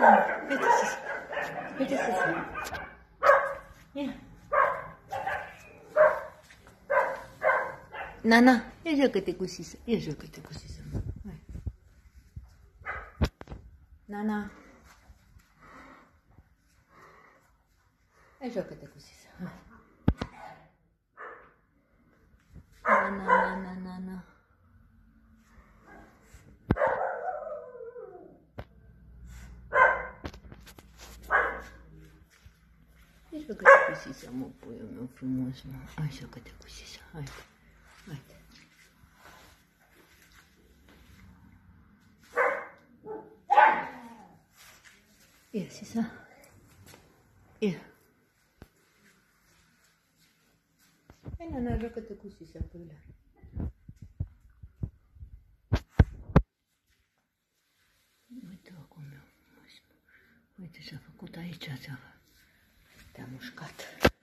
Uite sus. Uite sus. Ia. Nana, ia joacă-te cu Sisa. Ia joacă-te cu Sisa. Hai. Nana. Ia joacă-te cu Sisa. Hai. Na. Ia joacă-te cu Sisa, mă, puiul meu frumos, mă. Hai, joacă-te cu Sisa. Hai. Haide. Ia, Sisa. Ia. Hai, Nana, joacă-te cu Sisa, puiule. Uite acum meu. Uite ce-a făcut aici, te-a mușcat.